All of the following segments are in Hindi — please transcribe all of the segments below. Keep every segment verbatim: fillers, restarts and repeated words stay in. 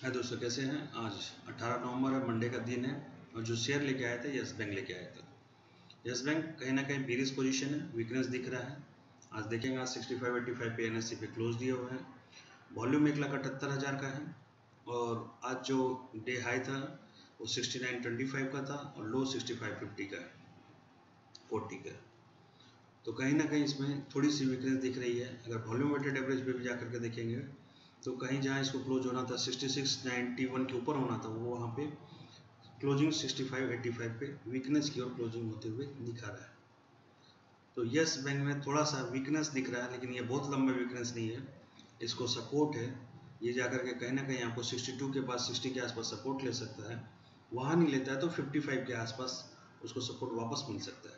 है दोस्तों, कैसे हैं? आज अठारह नवंबर है, मंडे का दिन है। और जो शेयर लेके आए थे यस बैंक लेके आए थे। यस बैंक कहीं ना कहीं बेरिश पोजीशन है, वीकनेस दिख रहा है। आज देखेंगे, आज सिक्सटी फाइव एट्टी फाइव पे एनएससी पे क्लोज दिए हुए हैं। वॉल्यूम एक लाख अठहत्तर हज़ार का है और आज जो डे हाई था वो सिक्सटी नाइन ट्वेंटी फाइव का था और लो सिक्सटी फाइव फिफ्टी का है, फोर्टी का। तो कहीं ना कहीं इसमें थोड़ी सी वीकनेस दिख रही है। अगर वॉल्यूम वेटेड एवरेज पे भी जा करके देखेंगे तो कहीं जहाँ इसको क्लोज होना था सिक्सटी सिक्स नाइन्टी वन के ऊपर होना था, वो वहाँ पे closing sixty five eighty five पे वीकनेस की ओर क्लोजिंग होते हुए दिखा रहा है। तो यस बैंक में थोड़ा सा वीकनेस दिख रहा है, लेकिन ये बहुत लंबा वीकनेस नहीं है। इसको सपोर्ट है, ये जाकर के कहीं ना कहीं आपको सिक्सटी टू के पास सिक्सटी के आसपास सपोर्ट ले सकता है। वहाँ नहीं लेता है तो फिफ्टी फाइव के आसपास उसको सपोर्ट वापस मिल सकता है।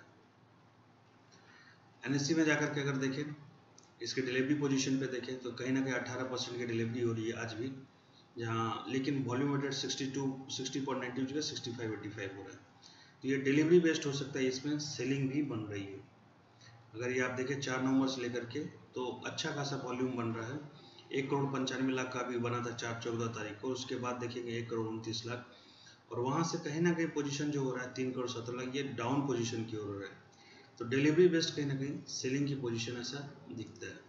एनएससी में जाकर के अगर देखें, इसके डिलीवरी पोजीशन पे देखें तो कहीं ना कहीं अठारह परसेंट की डिलीवरी हो रही है आज भी, जहाँ लेकिन volume weighted sixty two sixty point ninety जगह सिक्सटी फाइव एट्टी फाइव हो रहा है। तो ये डिलीवरी बेस्ड हो सकता है, इसमें सेलिंग भी बन रही है। अगर ये आप देखें चार नंबर से लेकर के तो अच्छा खासा वॉल्यूम बन रहा है। एक करोड़ पंचानवे लाख का भी बना था चार चौदह तारीख को, उसके बाद देखेंगे एक करोड़ उनतीस लाख, और वहाँ से कहीं ना कहीं पोजीशन जो हो रहा है तीन करोड़ सत्रह लाख, ये डाउन पोजीशन की ओर हो रहा है। तो डिलीवरी बेस्ड कहीं ना कहीं सेलिंग की पोजीशन ऐसा दिखता है।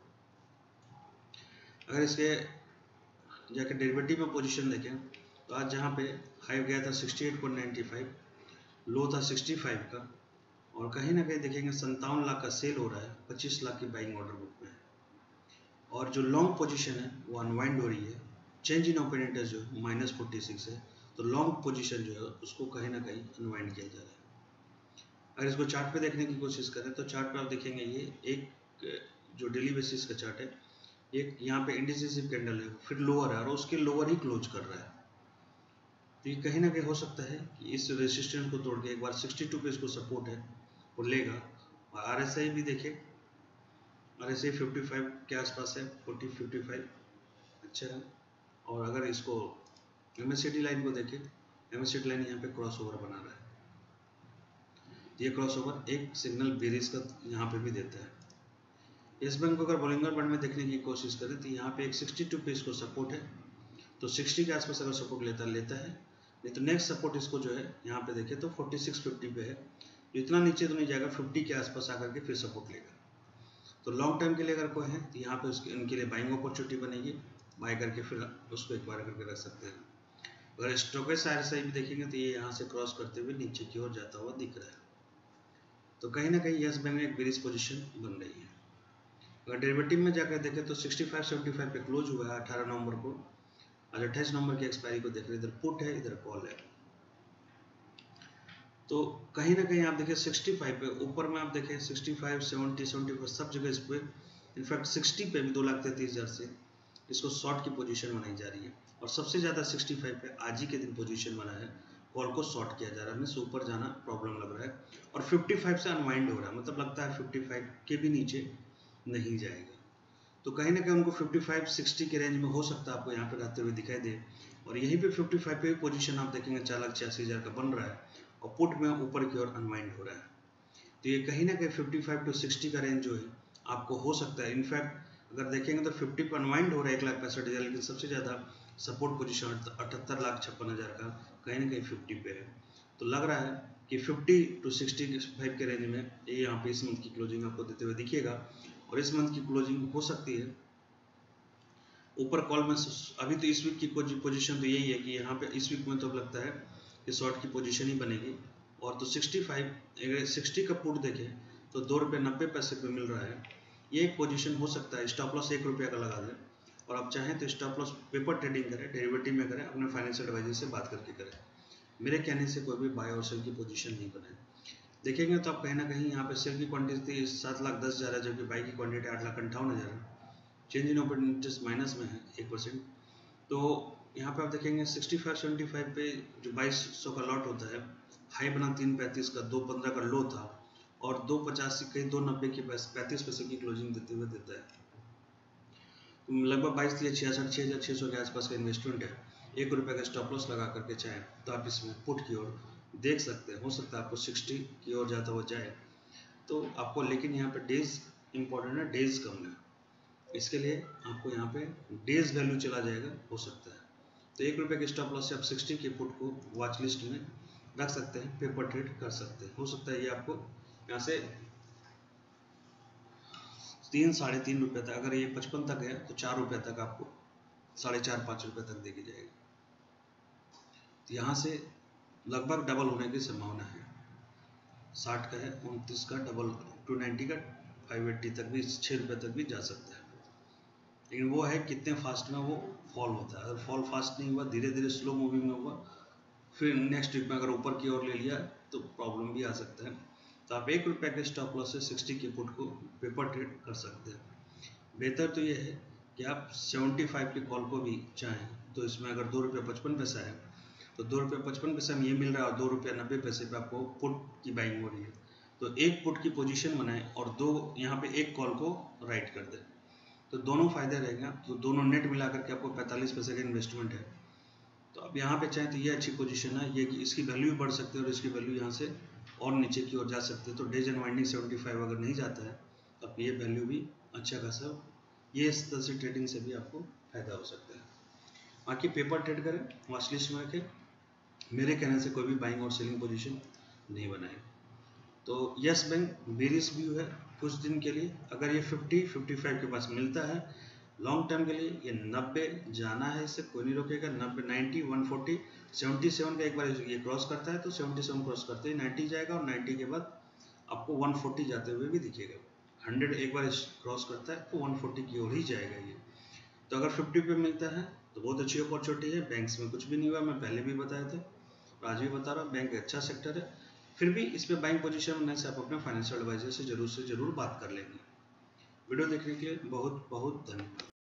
अगर इसके जाकर डेरिवेटिव में पोजीशन देखें तो आज जहाँ पे हाई गया था sixty eight point ninety five, low था सिक्सटी फाइव का, और कहीं ना कहीं देखेंगे संतावन लाख का सेल हो रहा है, पच्चीस लाख की बाइंग ऑर्डर बुक में। और जो लॉन्ग पोजीशन है वो अनवाइंड हो रही है। चेंज इन ओपन इंटरेस्ट जो माइनस फोर्टी सिक्स है, तो लॉन्ग पोजीशन जो है उसको कहीं ना कहीं अनवाइंड किया जा रहा है। अगर इसको चार्ट पे देखने की कोशिश करें तो चार्ट पे आप देखेंगे ये एक जो डेली बेसिस का चार्ट है, एक यहाँ पे इंडिसिसिव कैंडल है, फिर लोअर है और उसके लोअर ही क्लोज कर रहा है। तो ये कहीं ना कहीं हो सकता है कि इस रेसिस्टेंस को तोड़ के एक बार सिक्सटी टू पे इसको सपोर्ट है वो लेगा। और आरएसआई भी देखें, आरएसआई फिफ्टी फाइव के आसपास है, फोर्टी फिफ्टी फाइव अच्छा है। और अगर इसको एमएससीडी लाइन को देखें, एमएससीडी लाइन यहाँ पे क्रॉस ओवर बना रहा है। ये क्रॉस ओवर एक सिग्नल बेरिश का यहाँ पे भी देता है। इस बैंक को अगर बॉलिंगर बैंड में देखने की कोशिश करें तो यहाँ पे एक सिक्सटी टू पे इसको सपोर्ट है, तो सिक्सटी के आसपास अगर सपोर्ट लेता लेता है, नहीं तो नेक्स्ट सपोर्ट इसको जो है यहाँ पे देखें तो फोर्टी सिक्स फिफ्टी पे है। इतना नीचे तो नहीं जाएगा, फिफ्टी के आसपास आकर के फिर सपोर्ट लेगा। तो लॉन्ग टर्म के लिए अगर कोई है तो यहाँ पे उसके इनके लिए बाइंग अपॉर्चुनिटी बनेगी, बाय करके फिर उसको एक बार करके रख सकते हैं। अगर स्टॉकेज आरएसआई भी देखेंगे तो ये यहाँ से क्रॉस करते हुए नीचे की ओर जाता हुआ दिख रहा है। तो कहीं ना कहीं यस बैंक में एक बेरिश पोजीशन बन रही है। अगर डेरिवेटिव में जाकर देखें तो सिक्सटी फाइव सेवेंटी फाइव पे क्लोज हुआ है अठारह नवंबर को। आज अट्ठाईस नवंबर की एक्सपायरी को देख रहे हैं, इधर पुट है इधर कॉल है। तो कहीं ना कहीं आप देखिए सिक्सटी फाइव पे ऊपर में आप देखें sixty five seventy seventy five सब जगह इस पे, इनफैक्ट सिक्सटी पे भी दो लाख तैंतीस हज़ार से इसको शॉर्ट की पोजीशन बनाई जा रही है। और सबसे ज़्यादा सिक्सटी फाइव पे आज ही के दिन पोजीशन बना है, कॉल को शॉर्ट किया जा रहा है, हमें ऊपर जाना प्रॉब्लम लग रहा है। और फिफ्टी फाइव से अनवाइंड हो रहा है, मतलब लगता है फिफ्टी फाइव के भी नीचे नहीं जाएगा। तो कहीं ना कहीं उनको फिफ्टी फाइव सिक्सटी के रेंज में हो सकता है आपको यहाँ पे रहते हुए दिखाई दे। और यहीं पे फिफ्टी फाइव पे भी पोजीशन आप देखेंगे चार लाख छियासी हज़ार का बन रहा है और पुट में ऊपर की ओर अनवाइंड हो रहा है। तो ये कहीं ना कहीं फिफ्टी फाइव टू सिक्सटी का रेंज जो है आपको हो सकता है। इनफैक्ट अगर देखेंगे तो फिफ्टी पर अनवाइंड हो रहा है एक लाख पैंसठ हज़ार, लेकिन सबसे ज़्यादा सपोर्ट पोजीशन अठहत्तर लाख छप्पन हज़ार का कहीं ना कहीं फिफ्टी पे है। तो लग रहा है कि फिफ्टी टू सिक्सटी फाइव के रेंज में ये यहाँ पे इस मंथ की क्लोजिंग आपको देते हुए दिखेगा। और इस मंथ की क्लोजिंग हो सकती है ऊपर कॉल में। अभी तो इस वीक की पोजीशन तो यही है कि यहाँ पे इस वीक में तो लगता है कि शॉर्ट की पोजीशन ही बनेगी। और तो सिक्सटी फाइव अगर सिक्सटी का पुट देखें तो दो रुपये नब्बे पैसे पे मिल रहा है, ये एक पोजीशन हो सकता है। स्टॉप लॉस एक रुपये का लगा दें, और आप चाहें तो स्टॉप लॉस पेपर ट्रेडिंग करें, डेरिवेटिव में करें, अपने फाइनेंशियल एडवाइजर से बात करके करें। मेरे कहने से कोई भी बाय और सेल की पोजीशन नहीं बनाए। देखेंगे तो आप कहीं ना कहीं यहाँ पे सेल की क्वांटिटी सात लाख दस हज़ार है, जबकि बाई की क्वांटिटी आठ लाख अंठावन हज़ार है। Change in open interest minus में है एक परसेंट। तो यहाँ पे आप देखेंगे सिक्सटी फाइव सेवेंटी फाइव पे जो बाईस सौ का लॉट होता है, हाई बना तीन पैंतीस का, दो पंद्रह का लो था, और दो पचासी कहीं दो नब्बे की पैंतीस पैसे की क्लोजिंग देते हुए देता है। लगभग बाईस या छियासठ छः हज़ार छः सौ के आसपास का इन्वेस्टमेंट है। एक रुपये का स्टॉप लॉस लगा करके चाहे तो आप इसमें पुट की ओर देख सकते हैं। हो सकता है आपको सिक्सटी की ओर जाता हुआ जाए तो आपको, लेकिन यहाँ पे डेज इंपॉर्टेंट है, डेज कम है, इसके लिए आपको यहाँ पे डेज वैल्यू चला जाएगा हो सकता है। तो एक रुपये के स्टॉप लॉस से आप सिक्सटी के पुट को वॉच लिस्ट में रख सकते हैं, पेपर ट्रेड कर सकते हैं। हो सकता है ये आपको यहाँ से तीन साढ़े तीन रुपये तक, अगर ये पचपन तक गया तो चार रुपये तक आपको साढ़े चार पाँच रुपये तक देके जाएगी। तो यहाँ से लगभग डबल होने की संभावना है। साठ का है, उनतीस का डबल, टू नाइन्टी का फाइव एट्टी तक भी, छः रुपये तक भी जा सकता है। लेकिन वो है कितने फास्ट में वो फॉल होता है। अगर फॉल फास्ट नहीं हुआ, धीरे धीरे स्लो मूविंग में हुआ, फिर नेक्स्ट वीक में अगर ऊपर की ओर ले लिया तो प्रॉब्लम भी आ सकता है। तो आप एक रुपये के स्टॉप लॉस से सिक्सटी के पुट को पेपर ट्रेड कर सकते हैं। बेहतर तो ये है कि आप सेवेंटी फाइव की कॉल को भी चाहें तो इसमें अगर दो रुपये पचपन पैसा है तो दो रुपये पचपन पैसे में ये मिल रहा है और दो रुपये नब्बे पैसे पे आपको पुट की बाइंग हो रही है। तो एक पुट की पोजीशन बनाएं और दो यहाँ पे एक कॉल को राइट कर दें, तो दोनों फायदे रहेगा। तो दोनों नेट मिला करके आपको पैंतालीस पैसे का इन्वेस्टमेंट है। तो आप यहाँ पे चाहें तो ये अच्छी पोजीशन है, ये कि इसकी वैल्यू भी बढ़ सकती है और इसकी वैल्यू यहाँ से और नीचे की ओर जा सकती है। तो days end winding seventy five अगर नहीं जाता है तो आप ये वैल्यू भी अच्छा खासा, ये इस तरह से ट्रेडिंग से भी आपको फायदा हो सकता है। बाकी पेपर ट्रेड करें, वॉच लिस्ट में रखें, मेरे कहने से कोई भी बाइंग और सेलिंग पोजीशन नहीं बनाए। तो यस बैंक बेरिश व्यू है कुछ दिन के लिए। अगर ये फिफ्टी फिफ्टी फाइव के पास मिलता है लॉन्ग टर्म के लिए, ये नब्बे जाना है, इससे कोई नहीं रोकेगा। नब्बे, ninety, one forty, seventy seven का एक बार ये क्रॉस करता है तो सेवेंटी सेवन क्रॉस करते ही नाइन्टी जाएगा और नाइन्टी के बाद आपको वन फोर्टी जाते हुए भी दिखेगा। हंड्रेड एक बार क्रॉस करता है तो वन फोर्टी की ओर ही जाएगा ये। तो अगर फिफ्टी पे मिलता है तो बहुत अच्छी अपॉर्चुनिटी है। बैंक्स में कुछ भी नहीं हुआ, मैं पहले भी बताया था, आज भी बता रहा हूँ, बैंक अच्छा सेक्टर है। फिर भी इस पर बाइंग पोजीशन बनने से आप अपने फाइनेंशियल एडवाइजर से जरूर से जरूर बात कर लेंगे। वीडियो देखने के लिए बहुत बहुत धन्यवाद।